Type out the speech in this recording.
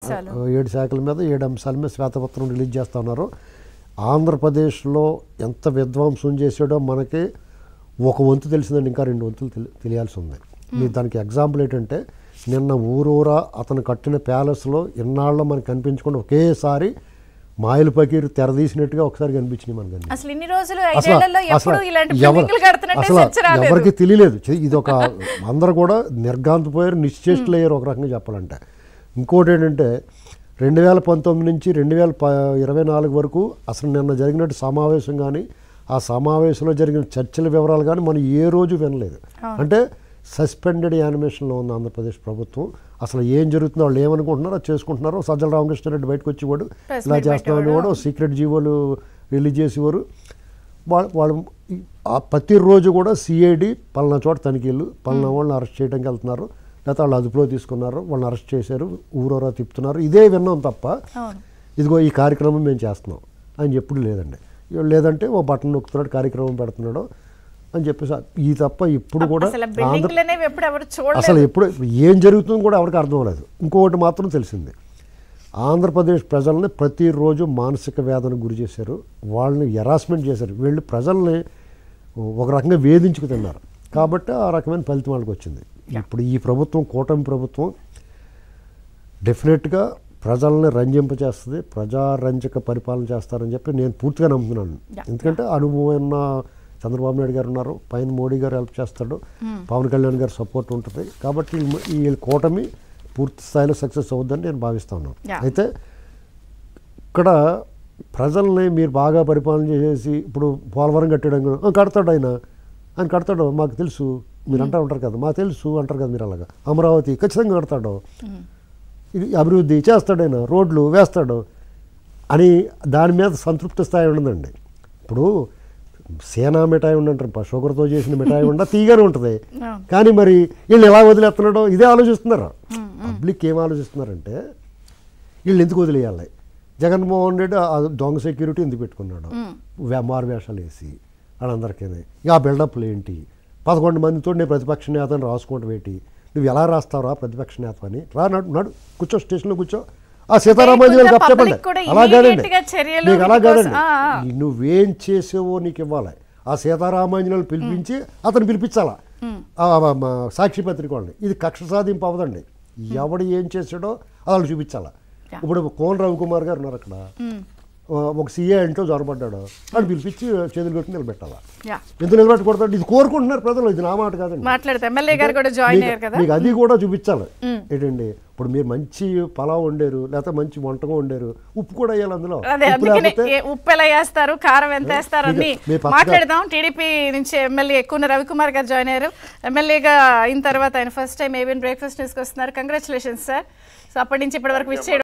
శాఖల మీద 7 అంశాల మీద శ్వేతపత్రం రిలీజ్ చేస్తూ ఉన్నారు. ఆంధ్రప్రదేశ్లో ఎంత విధ్వంసం చేసాడో మనకి ఒక వంతు తెలిసిందండి, ఇంకా 2 వంతులు తెలియాల్సి ఉంది. మీరు దానికి ఎగ్జాంపుల్ ఏంటంటే నిన్న ఊరూరా అతను కట్టిన ప్యాలెస్లో ఇన్నాళ్ళలో మనకు కనిపించకుండా ఒకేసారి మాయలు పకీరు తెరదీసినట్టుగా ఒకసారి కనిపించింది మనకి. అసలు ఎవరికి తెలియలేదు. ఇది ఒక అందరూ కూడా నిర్గాంతపోయారు, నిశ్చేష్టులు అయ్యారు ఒక రకంగా చెప్పాలంటే. ఇంకోటి ఏంటంటే 2019 నుంచి 2024 వరకు అసలు నిన్న జరిగినట్టు సమావేశం కానీ ఆ సమావేశంలో జరిగిన చర్చల వివరాలు కానీ మనం ఏ రోజు వినలేదు. అంటే సస్పెండెడ్ యానిమేషన్లో ఉంది ఆంధ్రప్రదేశ్ ప్రభుత్వం. అసలు ఏం జరుగుతుందో వాళ్ళు ఏమనుకుంటున్నారో చేసుకుంటున్నారో. సజ్జల రామకృష్ణారెడ్డి బయటకు వచ్చేవాడు, ఇలా చేస్తామని కూడా సీక్రెట్ జీవోలు రిలీజ్ చేసేవారు. వాళ్ళు ప్రతిరోజు కూడా సిఐడి పలానా చోట తనిఖీలు, పలానా వాళ్ళని అరెస్ట్ చేయడానికి వెళ్తున్నారు, లేకపోతే వాళ్ళు అదుపులో తీసుకున్నారు, వాళ్ళని అరెస్ట్ చేశారు, ఊరూరా తిప్పుతున్నారు, ఇదే విన్నాం తప్ప ఇదిగో ఈ కార్యక్రమం మేము చేస్తున్నాం అని ఎప్పుడు లేదండి. లేదంటే ఓ బటన్ నొక్కుతున్నాడు, కార్యక్రమం పెడుతున్నాడు అని చెప్పేసి ఈ తప్ప ఇప్పుడు కూడా అసలు ఎప్పుడు ఏం జరుగుతుందో కూడా ఎవరికి అర్థం అవ్వలేదు. ఇంకొకటి మాత్రం తెలిసింది, ఆంధ్రప్రదేశ్ ప్రజల్ని ప్రతిరోజు మానసిక వేదనకు గురి చేశారు, వాళ్ళని హెరాస్మెంట్ చేశారు, వీళ్ళు ప్రజల్ని ఒక రకంగా వేధించుకు తిన్నారు. కాబట్టి ఆ రకమైన ఫలితం వాళ్ళకి వచ్చింది. ఇప్పుడు ఈ ప్రభుత్వం, కూటమి ప్రభుత్వం డెఫినెట్గా ప్రజల్ని రంజింపచేస్తుంది, ప్రజారంజక పరిపాలన చేస్తారని చెప్పి నేను పూర్తిగా నమ్ముతున్నాను. ఎందుకంటే అనుభవమైన చంద్రబాబు నాయుడు గారు ఉన్నారు, పైన మోడీ గారు హెల్ప్ చేస్తాడు, పవన్ కళ్యాణ్ గారు సపోర్ట్ ఉంటుంది. కాబట్టి ఈ కూటమి పూర్తి స్థాయిలో సక్సెస్ అవుద్దని నేను భావిస్తాను. అయితే ఇక్కడ ప్రజల్ని మీరు బాగా పరిపాలన చేసేసి ఇప్పుడు పోలవరం కట్టడం కడతాడు ఆయన కడతాడు మాకు తెలుసు మీరు అంటూ ఉంటారు కదా, మాకు తెలుసు అంటారు కదా మీరు. అలాగా అమరావతి ఖచ్చితంగా కడతాడు, ఇది అభివృద్ధి చేస్తాడు ఆయన, రోడ్లు వేస్తాడు అని దాని మీద సంతృప్తి స్థాయి ఉండదండి. ఇప్పుడు సేనా మిఠాయి ఉండంటారు, షుగర్తో చేసిన మిఠాయి ఉండ తీగానే ఉంటుంది. కానీ మరి వీళ్ళు ఎలా వదిలేస్తున్నాడో ఇదే ఆలోచిస్తున్నారు. పబ్లిక్ ఏం ఆలోచిస్తున్నారంటే వీళ్ళు ఎందుకు వదిలేయాలి, జగన్మోహన్ రెడ్డి దొంగ సెక్యూరిటీ ఎందుకు పెట్టుకున్నాడు, మారు వేషాలు వేసి వాళ్ళందరికీ ఇక ఆ బిల్డప్లు ఏంటి, 11 మందితో నేను ప్రతిపక్ష నేతని రాసుకోవడం ఏంటి, నువ్వు ఎలా రాస్తావురా ప్రతిపక్ష నేత అని, రా నడు కూర్చో, స్టేషన్లో కూర్చో, ఆ సీతారామాంజనేయులు కప్పు చెప్పండి, అలాగేనండి నీకు అలాగేనండి నువ్వేం చేసావో నీకు ఇవ్వాలి. ఆ సీతారామాంజనేయులు పిలిపించి అతను పిలిపించాలా సాక్షి పత్రిక వాళ్ళని. ఇది కక్ష సాధింపు అవ్వదండి, ఎవడు ఏం చేసాడో వాళ్ళు చూపించాలా. ఇప్పుడు కోన రవికుమార్ గారు ఉన్నారు అక్కడ, ఒక సీఏ ఇంట్లో జ్వరపడ్డాడు, అని పిలిపించి చేతులు పెట్టి నిలబెట్టాలా. ఎందుకు నిలబెట్టకూడదు, ఇది కోరుకుంటున్నారు ప్రజలు, ఇది నా మాట కాదండి. మీకు అది కూడా చూపించాలి ఏంటండి. ఇప్పుడు మీరు మంచి పలావ్ వండారు, లేకపోతే మంచి వంటగా వండారు, ఉప్పు కూడా వేయాలి అందులో. ఉప్పు ఎలా వేస్తారు, కారం ఎంత వేస్తారు అని మాట్లాడదాం. టీడీపీ నుంచి ఎమ్మెల్యే కూన రవికుమార్ గారు జాయిన్ అయ్యారు. ఎమ్మెల్యేగా అయిన తర్వాత ఆయన ఫస్ట్ టైం ఏబిఎన్ బ్రేక్ఫాస్ట్ న్యూస్కి వస్తున్నారు. Congratulations sir. సో అప్పటి నుంచి ఇప్పటి వరకు